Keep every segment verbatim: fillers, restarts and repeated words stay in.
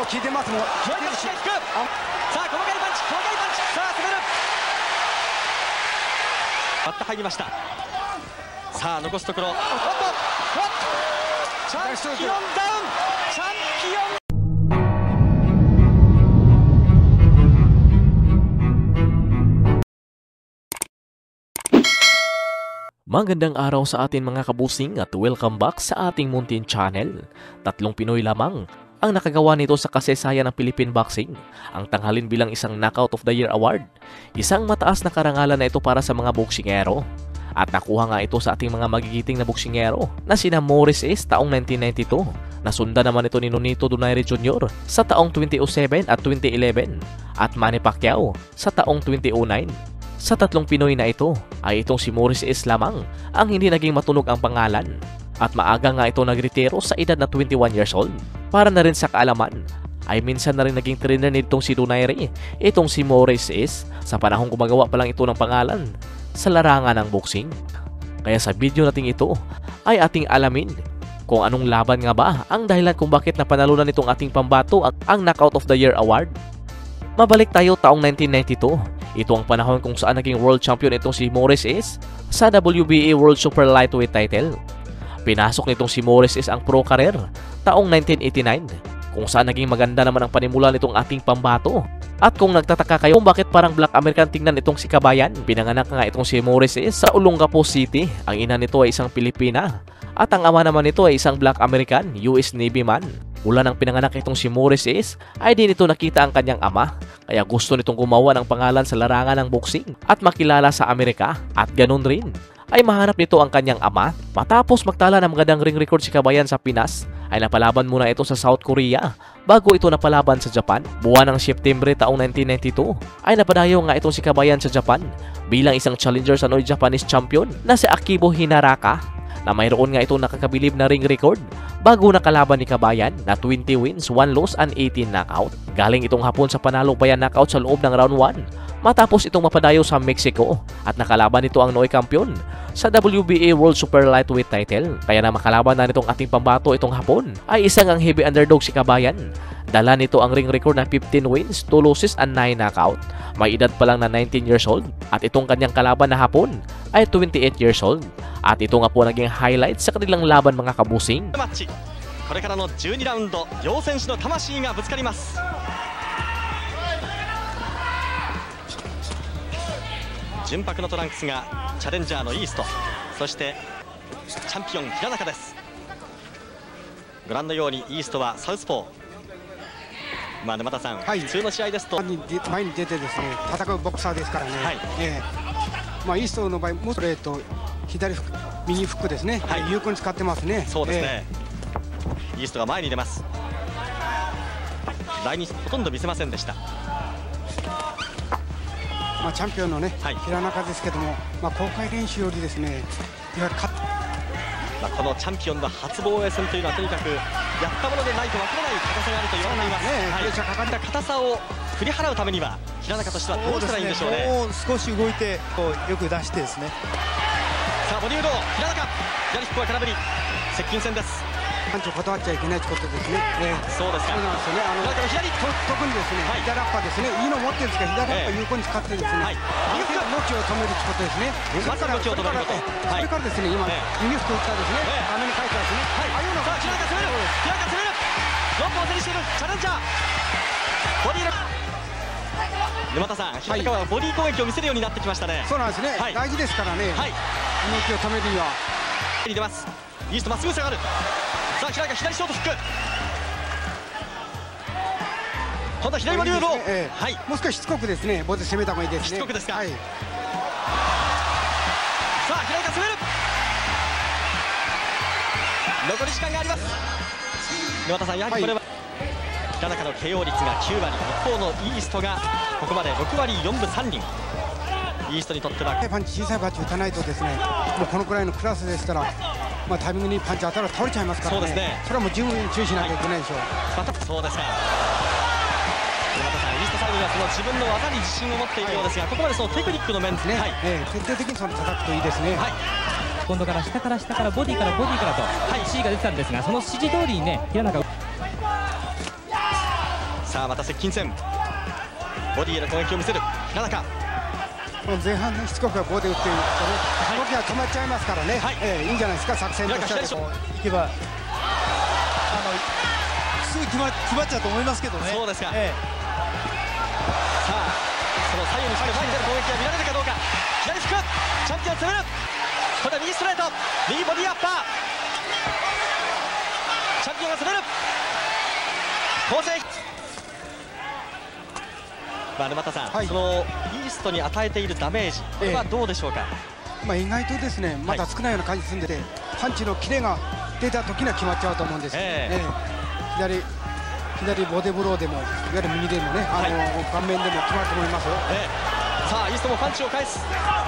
効いてますもん。 左の足が引く。さあ細かいパンチ、細かいパンチ。さあ攻める。割って入りました。さあ残すところ。おっと、チャンピオンダウン。チャンピオン。 Magandang araw sa atin mga kabusing at welcome back sa ating Muntin Channel. Tatlong Pinoy lamang ang nakagawa nito sa kasaysayan ng Philippine Boxing, ang tanghalin bilang isang Knockout of the Year Award. Isang mataas na karangalan na ito para sa mga boksingero. At nakuha nga ito sa ating mga magigiting na boksingero na sina Maurice Is taong nineteen ninety-two. Nasunda naman ito ni Nonito Donaire Junior sa taong twenty oh seven at twenty eleven at Manny Pacquiao sa taong twenty oh nine. Sa tatlong Pinoy na ito ay itong si Maurice Is lamang ang hindi naging matunog ang pangalan at maaga nga ito nagretiro sa edad na twenty-one years old. Para na rin sa kaalaman ay minsan na rin naging trainer nitong si Donaire, itong si Maurice Is, sa panahong gumagawa pa lang ito ng pangalan sa larangan ng boxing. Kaya sa video nating ito ay ating alamin kung anong laban nga ba ang dahilan kung bakit napanalunan nitong ating pambato ang Knockout of the Year Award. Mabalik tayo taong nineteen ninety-two. Ito ang panahon kung saan naging world champion itong si Maurice Is sa W B A World Super Lightweight title. Pinasok nitong si Maurice Is ang pro career taong nineteen eighty-nine, kung saan naging maganda naman ang panimula nitong ating pambato. At kung nagtataka kayo kung bakit parang Black American tingnan itong si Kabayan, pinanganak nga itong si Maurice Is sa Olongapo City. Ang ina nito ay isang Pilipina at ang ama naman nito ay isang Black American U S Navy man. Mula nang pinanganak itong si Maurice Is ay di nito nakita ang kanyang ama, kaya gusto nitong gumawa ng pangalan sa larangan ng boxing at makilala sa Amerika, at ganun rin ay mahanap nito ang kanyang ama. Matapos magtala ng magandang ring record si Kabayan sa Pinas ay napalaban muna ito sa South Korea bago ito napalaban sa Japan. Buwan ng Setyembre taong nineteen ninety-two ay napadayo nga itong si Kabayan sa Japan bilang isang challenger sa New Japanese champion na si Akibo Hinaraka, na mayroon nga itong nakakabilib na ring record bago nakalaban ni Kabayan na twenty wins, one loss and eighteen knockout. Galing itong hapon sa panalo bayan knockout sa loob ng round one matapos itong mapadayo sa Mexico, at nakalaban nito ang Noy Kampiyon sa W B A World Super Lightweight title. Kaya na makalaban na nitong ating pambato itong hapon ay isang ang heavy underdog si Kabayan. Dala nito ang ring record na fifteen wins, two losses and nine knockout. May edad pa lang na nineteen years old, at itong kanyang kalaban na hapon ay twenty-eight years old. At ito nga po naging highlight sa kanilang laban mga kabusing. これからのじゅうにラウンド、両選手の魂がぶつかります。純白のトランクスがチャレンジャーのイースト、そしてチャンピオン平中です。ご覧のようにイーストはサウスポー。まあ沼田さん、はい、普通の試合ですと前に出てですね戦うボクサーですからね、はい、えー、まあ、イーストの場合もストレート、左フック、右フックですね、はい、有効に使ってますね。 そうですね、えー、イーストが前に出ます。第二ほとんど見せませんでした。 まあ、チャンピオンのね、はい、平中ですけども、まあ、公開練習よりですねいわゆる勝っまあこのチャンピオンの初防衛戦というのはとにかくやったものでないと分からない硬さがあると言われています。ね、はい、プレッシャーかかった硬さを振り払うためには平中としてはどうしたらいいんでしょうね。 もう少し動いてこうよく出してですね。 さあボディーロー平中、左フックは空振り、接近戦です。 パンチを断っちゃいけないということですね。えー、 そうですか。 そうなんですよね。あの左と特にですね、はい、左ラッパですね。いいの持ってるんですが左ラッパ有効に使ってですね、はい、右フックのちを止めるということですね。 まずのちを止めること。 それからですね、今、えー、右フック打ったですね。画面に書いてますね。はい。ああいうのさあ平中攻める。平中攻める。ロップを手にしているチャレンジャー。ボディーラップ。沼田さん、平中はボディー攻撃を見せるようになってきましたね。 そうなんですね。はい、大事ですからね。はい。動きを止めるには。 出ます。イーストまっすぐ下がる。さあ平中左ショートフック。今度は左ボディーロー、 えー、はい、もう少ししつこくですねボディ攻めた方がいいですね。 しつこくですか。はい、さあ平中攻める。残り時間があります。沼田さん、やはりこれは、はい、平中の ケーオー 率がきゅうわり、一方のイーストがここまでろくわりよんぶさんりん。イーストにとってはパンチ、小さいパンチ打たないとですねもうこのくらいのクラスでしたら、まあ、タイミングにパンチ当たら倒れちゃいますからね。そうですね、それはもう十分注意しなきゃいけないでしょう。 またそうですか。沼田さん、イーストサイドにはその自分の技に自信を持っているようですが、はい、ここまでそのテクニックの面ですね、はい、 えー、徹底的にその叩くといいですね。はい、 今度から下から下からボディからボディからと指示が出てたんですが、その指示通りにね平中さあまた接近戦、ボディへの攻撃を見せる平中。 前半ねしつこくボディ打って動きが止まっちゃいますからね、はい、えー、いいんじゃないですか、作戦としては。 いけばあのすぐ決ま決まっちゃうと思いますけどね。 そうですか、 ええ、 さあその左右にして前に出る攻撃が見られるかどうか。左フック、チャンピオン攻める。これは右ストレート、右ボディアッパー、チャンピオンが攻める。構成、まあ、沼田さん、はい、そのイーストに与えているダメージ、これはどうでしょうか。 えー、まあ意外とですね、まだ少ないような感じするんでて、パンチのキレが出た時には決まっちゃうと思うんですよ。えーえー、左左ボディブローでもいわゆる右でもね、あの、はい、顔面でも決まると思いますよ。 えー、さあイーストもパンチを返す。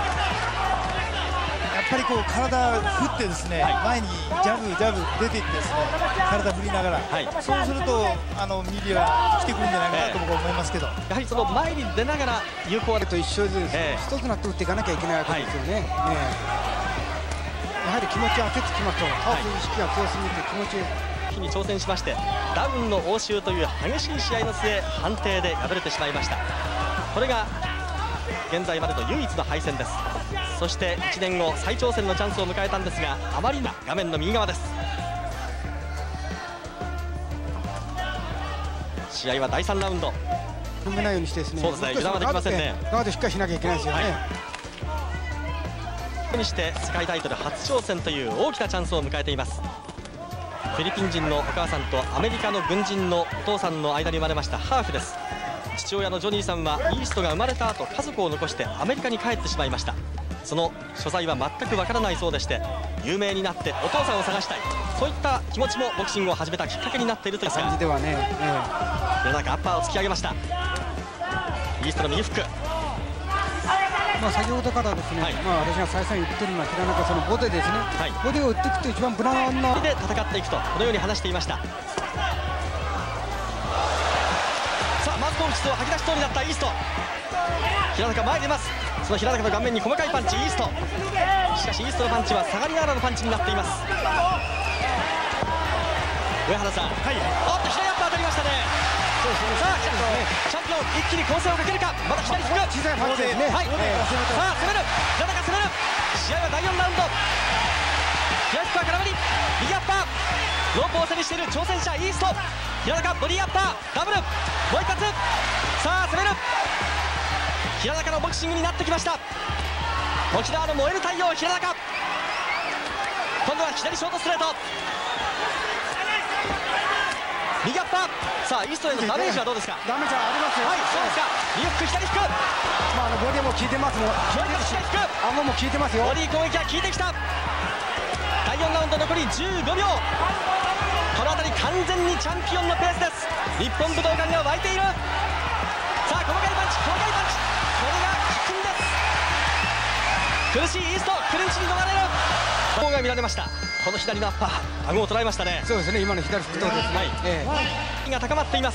やっぱりこう体振ってですね、はい、前にジャブジャブ出ていってですね、体振りながら、はい、そうするとあの右は来てくるんじゃないかなと僕は思いますけど、 やはりその前に出ながら有効と一緒で、えー、一つになって打っていかなきゃいけないわけですよね。はい、ね、やはり気持ちを当てつきますと、ハーフ意識が強すぎて気持ちに挑戦しまして、ダウンの応酬という激しい試合の末、判定で敗れてしまいました。これが現在までの唯一の敗戦です。そしていちねんご再挑戦のチャンスを迎えたんですが、あまりな画面の右側です。試合はだいさんラウンド。 踏めないようにしてですね、 そうですね、油断はできませんね。 ガードしっかりしなきゃいけないですよね。はい、 にして世界タイトル初挑戦という大きなチャンスを迎えています。フィリピン人のお母さんとアメリカの軍人のお父さんの間に生まれましたハーフです。父親のジョニーさんはイーストが生まれた後、家族を残してアメリカに帰ってしまいました。その所在は全くわからないそうでして、有名になってお父さんを探したい、そういった気持ちもボクシングを始めたきっかけになっているという感じではね。 世の中アッパーを突き上げました。イーストの右フック。 まあ先ほどからですね、はい、まあ私が再三言ってるのは平中そのボディですね。はい、ボディを打っていくと一番無難なで戦っていくと、このように話していました。さあまず攻撃を吐き出しそうになったイースト。平中前に出ます。その平中の顔面に細かいパンチ、イースト。しかしイーストのパンチは下がりながらのパンチになっています。上原さん、はい、おっと左アッパー当たりましたね。さあチャンピオン一気に攻勢をかけるか。まだ左フック、 小さいパンチですね。はい、さあ攻める、平中攻める。試合はだいよんラウンド。左フックは空振り、右アッパー、ロープを背にしている挑戦者イースト。平中ボディアッパーダブル、もう一発。さあ攻める。平中のボクシングになってきました。沖縄の燃える太陽平中。今度は左ショートストレート、右アッパー。さあイーストへのダメージはどうですか。 ダメージはありますよ。 はい、そうですか。右フック左フック、 まああのボディも効いてますもん。 左フック、 顎も効いてますよ。 ボディ攻撃が効いてきた。だいよんラウンド残りじゅうごびょう。この辺り完全にチャンピオンのペースです。日本武道館が沸いている。さあ細かいパンチ、細かいパンチ、これが効くんです。苦しいイースト、クリンチに逃れる。方が見られました。この左のアッパー、顎を捉えましたね。 そうですね、今の左フットですね。はい、ええ、が高まっています。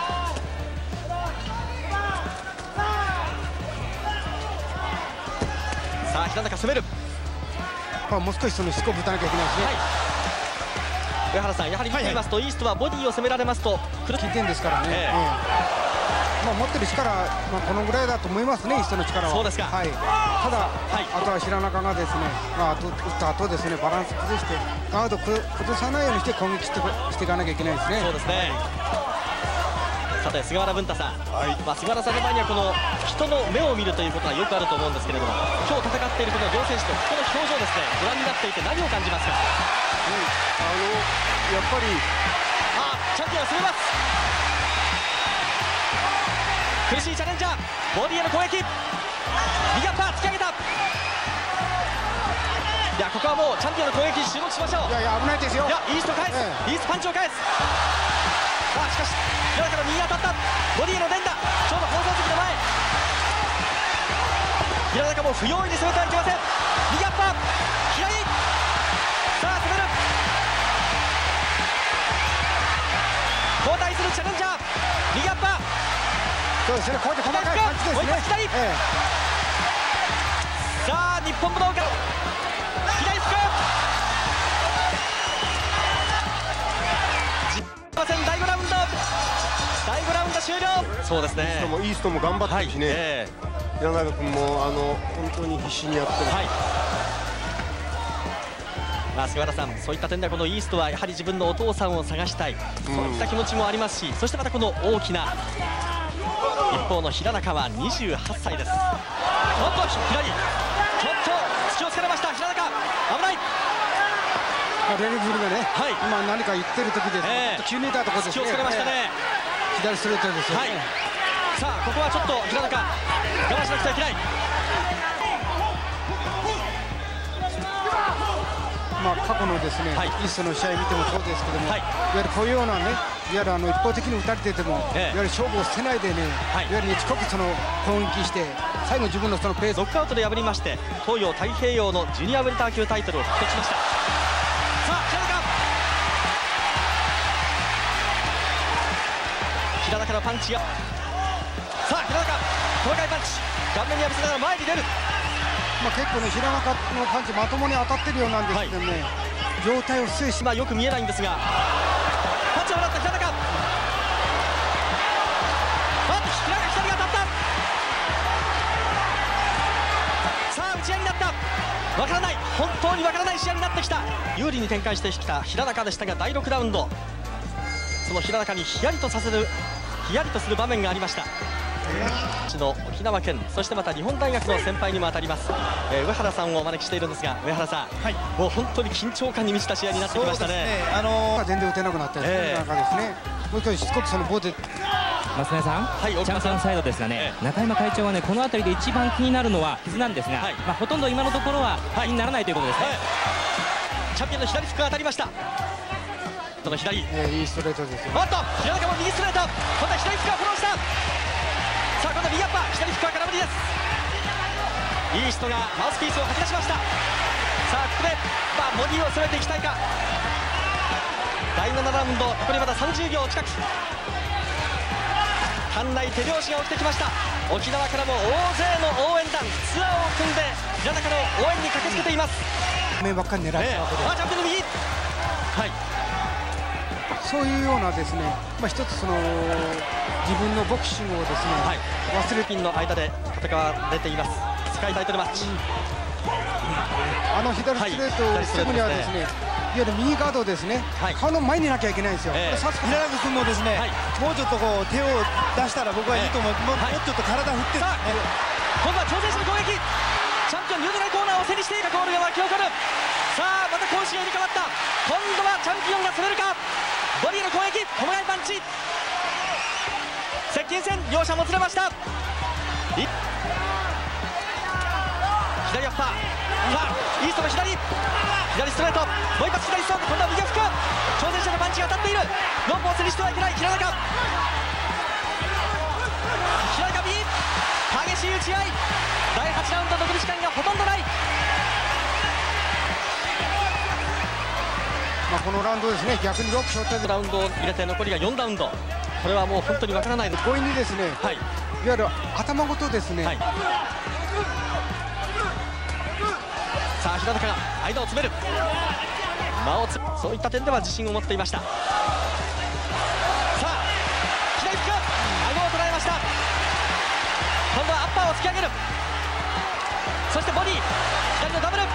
さあ平中攻める。 まあもう少しそのしつこく打たなきゃいけないですね。はい、 上原さん、やはり見ていますと、はいはい、イーストはボディを攻められますと効いてるんですからね。えええ、まあ持ってる力、まあこのぐらいだと思いますね、イーストの力は。 そうですか。 はい。ただ、はい、あとは平中がですね、まあ打った後ですね、バランス崩してガード崩さないようにして攻撃してしていかなきゃいけないですね。 そうですね。さて菅原文太さん、はい、まあ菅原さんの場合にはこの人の目を見るということはよくあると思うんですけれども、今日戦っているこの両選手とこの表情ですね、ご覧になっていて何を感じますか。うん、 あのやっぱりあチャンピオン攻めます。苦しいチャレンジャー、ボディへの攻撃、右アッパー突き上げた。いやここはもうチャンピオンの攻撃注目しましょう。 いやいや危ないですよ。 いやイースト返す、ええ、イーストパンチを返す。さあしかし平中の右当たった、ボディへの連打、ちょうど放送席の前。平中も不用意に攻めてはいけません。右アッパー左、さあ攻める。交代するチャレンジャー、右アッパー。 そうですね、こうやって細かいパンチですね。もう一発左、ええ、 さあ日本武道館左フック、じゅっパーセントだいごラウンド、だいごラウンド終了。そうですね。 イーストも頑張ってるしね、はい、えー、平中君もあの本当に必死にやってる。はい、 まあ、菅原さん、そういった点ではこのイーストはやはり自分のお父さんを探したい、そういった気持ちもありますし、そしてまたこの大きな一方の平中はにじゅうはっさいです。おっと左、ちょっと突きをつけられました平中、危ない。 レルフルがね、はい、今何か言ってる時です、えー、急にいたところですね。 突きをつけられましたね、えー、左ストレートですよね、はい、 さあここはちょっと平中我慢しなくてはいけない。 まあ過去のですね、はい、イーストの試合見てもそうですけども、はい、いわゆるこういうようなね、いわゆるあの一方的に打たれてても、ええ、いわゆる勝負を捨てないでね、はい、いわゆる近くその攻撃して最後自分のそのペースノックアウトで破りまして、東洋太平洋のジュニアウェルター級タイトルを獲得しました。さあ平中、平中のパンチが、さあ平中細かいパンチ、顔面に浴びせながら前に出る。 まあ結構ね、平中のパンチまともに当たってるようなんですけどね、はい、状態を制し、 まあよく見えないんですが、パンチをもらった平中、あっと平中左が当たった。さあ打ち合いになった。わからない、本当にわからない試合になってきた。有利に展開してきた平中でしたが、だいろくラウンド、その平中にヒヤリとさせるヒヤリとする場面がありました。の沖縄県、そしてまた日本大学の先輩にも当たります、えー、上原さんをお招きしているんですが、上原さん、はい、もう本当に緊張感に満ちた試合になってきましたね。 あのー、全然打てなくなったり、えー、なんかですね、もう一回しつこくそのボールで。 増根さん、はい、チャンピオンサイドですがね、えー、中山会長はね、この辺りで一番気になるのは傷なんですが、はい、まあほとんど今のところは気にならないということですね。はいはい、 チャンピオンの左フックが当たりました。その左、 えー、いいストレートですよ。 おっと平中も右ストレート、今度は左フックがフォローした。さあ今度は右アッパー、左フックは空振りです。イーストがマウスピースを吐き出しました。さあここで、まあ、ボディを攻めていきたいか。だいななラウンド、ここにまださんじゅうびょう近く、館内手拍子が起きてきました。沖縄からも大勢の応援団、ツアーを組んで平中の応援に駆けつけています。 目ばっかり狙ってたわけで、 あ、チャンピオンの右、はい、 そういうようなですね、まあ一つその自分のボクシングをですね、はい、 忘れピンの間で戦われています。世界タイトルマッチ、うん、 あの左ストレートを防ぐにはですね、いわゆる右ガードですね、はい、顔の前になきゃいけないんですよ。 えー、平中君もですね、はい、もうちょっとこう手を出したら僕はいいと思う、えー、もう、はい、もうちょっと体振って、ね、 今度は挑戦者の攻撃、チャンピオンニュートラルコーナーを背にしていたゴールが巻き起こる。さあまた攻守が入れ替わった。今度はチャンピオンが攻めるか。ボディの攻撃、細かいパンチ、接近戦、両者もつれました。左アッパー、さあイーストの左左ストレート、もう一発左ストレート、今度は右フック、挑戦者のパンチが当たっている。ロープを背にしてはいけない平中、平中右、激しい打ち合い、だいはちラウンド、残り時間がほとんどない。 まあこのラウンドですね、逆にろくショットラウンドを入れて残りがよんラウンド、これはもう本当にわからないです。 強引にですね、はい、いわゆる頭ごとですね、はい、 さあ平中が間を詰める、間をつそういった点では自信を持っていました。さあ左フック、顎を捉えました。今度はアッパーを突き上げる、そしてボディ左のダブル。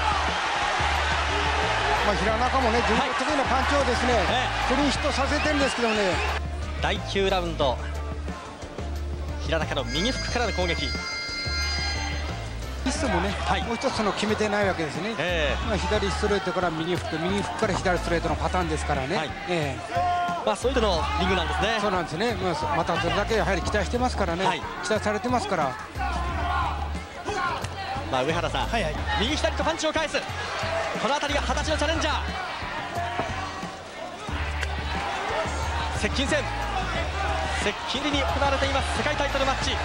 まあ平中もね、自分の得意なパンチをですね、クリーンヒットさせてるんですけどね。 だいきゅうラウンド、平中の右フックからの攻撃。 イーストもね、はい、もう一つその決めてないわけですね。えー、まあ左ストレートから右フック、右フックから左ストレートのパターンですからね。はい、えー、まあそういうのリングなんですね。 そうなんですね。またそれだけやはり期待してますからね。はい、期待されてますから。 まあ上原さん、はいはい、右左とパンチを返す。この辺りがはたちのチャレンジャー。接近戦、接近に行われています世界タイトルマッチ。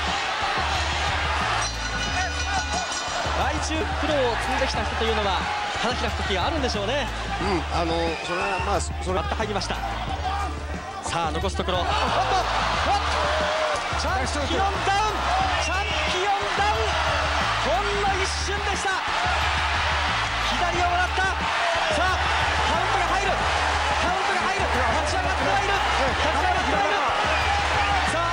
来週苦労を積んできた人というのは花開く時があるんでしょうね。 うん、あのそれはまあそれ割って入りました。さあ残すところ、おっとおっとチャンピオンダウン、チャンピオンダウン、ほんの一瞬でした。左をもらった。さあカウントが入る、カウントが入る、立ち上がってはいる、立ち上がってはいる。さあ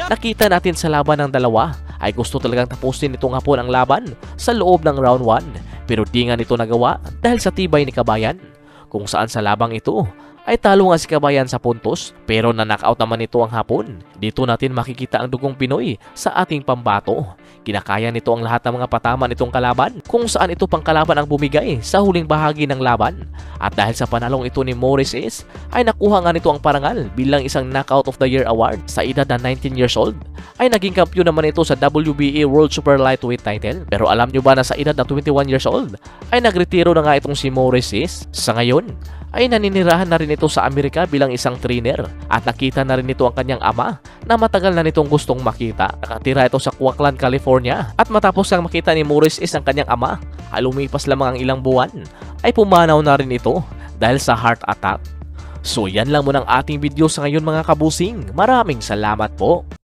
Nakita natin sa laban ng dalawa ay gusto talagang tapusin nitong hapon ang laban sa loob ng round one, pero di nga nito nagawa dahil sa tibay ni Kabayan, kung saan sa labang ito ay talo nga si Kabayan sa puntos pero na-knockout naman nito ang hapon. Dito natin makikita ang dugong Pinoy sa ating pambato. Kinakaya nito ang lahat ng mga patama nitong kalaban, kung saan ito pang kalaban ang bumigay sa huling bahagi ng laban. At dahil sa panalong ito ni Maurice Is, ay nakuha nga nito ang parangal bilang isang Knockout of the Year award. Sa edad na nineteen years old, ay naging kampiyon naman ito sa W B A World Super Lightweight title. Pero alam nyo ba na sa edad na twenty-one years old, ay nagretiro na nga itong si Maurice Is? Sa ngayon, ay naninirahan na rin ito sa Amerika bilang isang trainer, at nakita na rin ito ang kanyang ama na matagal na nitong gustong makita. Nakatira ito sa Coquitlam, California, at matapos lang makita ni Maurice Is ang kanyang ama, ay lumipas lamang ang ilang buwan ay pumanaw na rin ito dahil sa heart attack. So yan lang muna ang ating video sa ngayon mga kabusing. Maraming salamat po.